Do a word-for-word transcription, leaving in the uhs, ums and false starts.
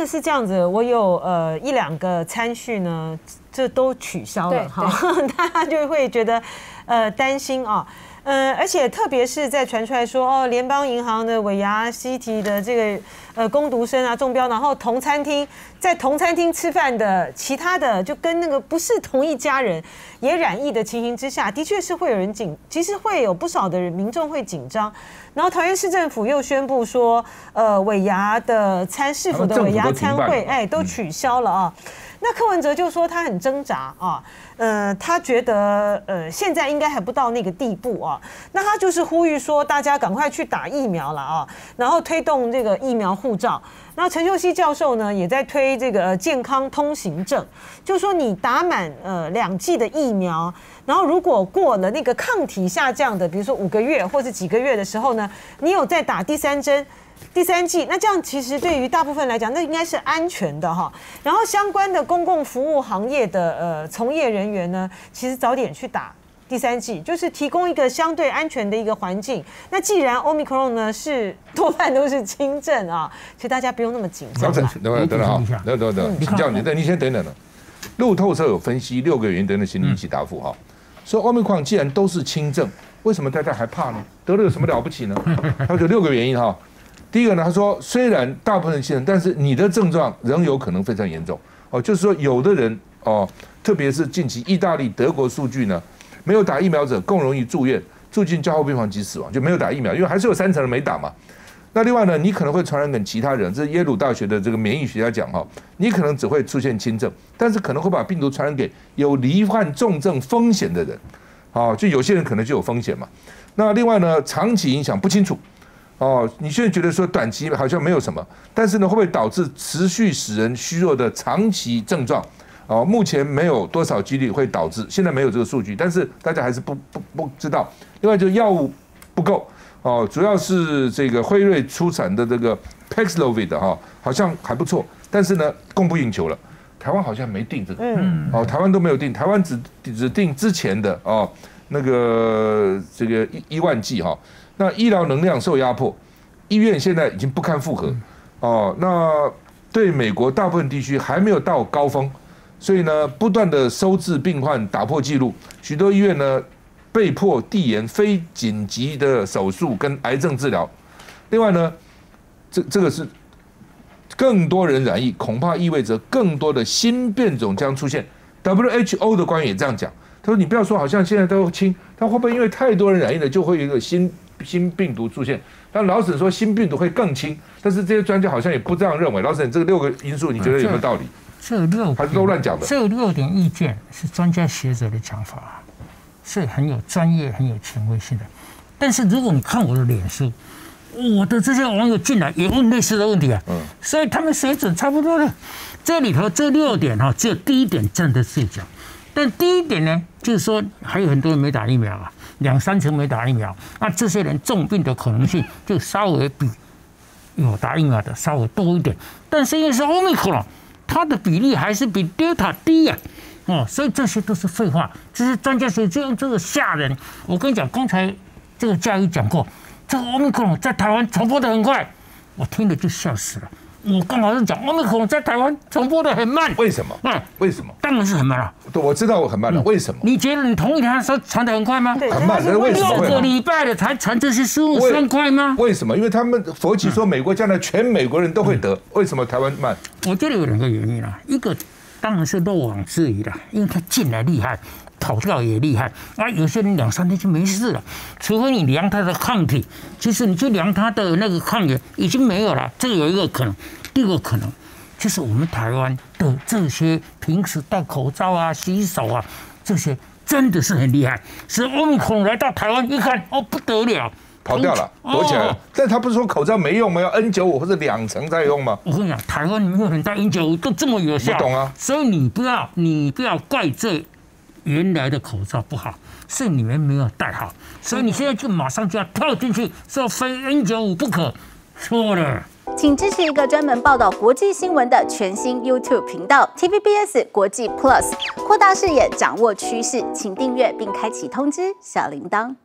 的是这样子，我有呃一两个参序呢，这都取消了哈，大家就会觉得呃担心啊。呃，而且特别是在传出来说，哦，联邦银行的尾牙西提的这个呃工读生啊中标，然后同餐厅在同餐厅吃饭的其他的就跟那个不是同一家人也染疫的情形之下，的确是会有人紧，其实会有不少的民众会紧张。然后桃园市政府又宣布说，呃，尾牙的餐市府的尾牙餐会，哎，都取消了啊。那柯文哲就说他很挣扎啊，呃，他觉得呃现在应该还不到那个地步啊，那他就是呼吁说大家赶快去打疫苗了啊，然后推动这个疫苗护照。那陈秀熙教授呢也在推这个健康通行证，就是说你打满呃两剂的疫苗，然后如果过了那个抗体下降的，比如说五个月或是几个月的时候呢，你有再打第三针。第三剂，那这样其实对于大部分来讲，那应该是安全的哈。然后相关的公共服务行业的呃从业人员呢，其实早点去打第三剂，就是提供一个相对安全的一个环境。那既然 Omicron 呢是多半都是轻症啊，其实大家不用那么紧张。 等等等等哈，等等等，请教你，等你先等等了。路透社有分析六个原因，等等，请你一起答复哈。说 Omicron 既然都是轻症，为什么大家还怕呢？得了有什么了不起呢？他有六个原因哈。第一个呢，他说虽然大部分人轻症，但是你的症状仍有可能非常严重哦。就是说，有的人哦，特别是近期意大利、德国数据呢，没有打疫苗者更容易住院、住进加护病房及死亡，就没有打疫苗，因为还是有三成人没打嘛。那另外呢，你可能会传染给其他人，这是耶鲁大学的这个免疫学家讲哈，你可能只会出现轻症，但是可能会把病毒传染给有罹患重症风险的人，啊，就有些人可能就有风险嘛。那另外呢，长期影响不清楚。哦，你现在觉得说短期好像没有什么，但是呢，会不会导致持续使人虚弱的长期症状？哦，目前没有多少几率会导致，现在没有这个数据，但是大家还是不不不知道。另外就是药物不够哦，主要是这个辉瑞出产的这个 Paxlovid 哈，好像还不错，但是呢，供不应求了。台湾好像没定这个，嗯，哦，台湾都没有定，台湾只只定之前的哦，那个这个一一万剂哈。那医疗能量受压迫，医院现在已经不堪负荷，哦，那对美国大部分地区还没有到高峰，所以呢，不断的收治病患，打破纪录，许多医院呢被迫递延非紧急的手术跟癌症治疗。另外呢，这这个是更多人染疫，恐怕意味着更多的新变种将出现。W H O 的官员也这样讲，他说：“你不要说好像现在都轻，他会不会因为太多人染疫了，就会有一个新？”新病毒出现，但老沈说新病毒会更轻，但是这些专家好像也不这样认为。老沈，这个六个因素，你觉得有没有道理？ 这六还是都乱讲的？ 这六点意见是专家学者的讲法，是很有专业、很有权威性的。但是如果你看我的脸书，我的这些网友进来也问类似的问题啊，嗯，所以他们水准差不多了。这里头这六点哈，只有第一点站得住脚，但第一点呢，就是说还有很多人没打疫苗啊。两三成没打疫苗，那这些人重病的可能性就稍微比有打疫苗的稍微多一点。但是因为是 Omicron， 它的比例还是比 Delta 低呀、啊，哦，所以这些都是废话。这是专家学者用这个吓人。我跟你讲，刚才这个嘉义讲过，这个 Omicron 在台湾传播的很快，我听了就笑死了。我刚好是讲 Omicron 在台湾传播的很慢， 为什么？ 嗯， 为什么？ 当然是很慢了。 对，我知道我很慢了，为什么？ 你觉得你同一天说传得很快吗？ 很慢，那为什么？ 六个礼拜了才传这些事物，算快吗？ 为什么？因为他们佛奇说美国将来全美国人都会得，为什么台湾慢？ 我觉得有两个原因啦，一个当然是漏网之鱼啦，因为他进来厉害。跑掉也厉害啊！有些人两三天就没事了，除非你量他的抗体，其实你去量他的那个抗原已经没有了。这个有一个可能，第二个可能就是我们台湾的这些平时戴口罩啊、洗手啊，这些真的是很厉害。是Omicron来到台湾一看，哦不得了， 跑掉了，躲起来了。哦、但他不是说口罩没用吗？要 N 九十五 或者两层在用吗？ 我跟你讲，台湾没有人戴 N 九十五 都这么有效， 不懂啊。 所以你不要，你不要怪罪。原来的口罩不好，是你们没有戴好，所以你现在就马上就要跳进去，说非 N 九十五 不可，错了。 请支持一个专门报道国际新闻的全新 YouTube 频道 T V B S 国际 Plus， 扩大视野，掌握趋势，请订阅并开启通知小铃铛。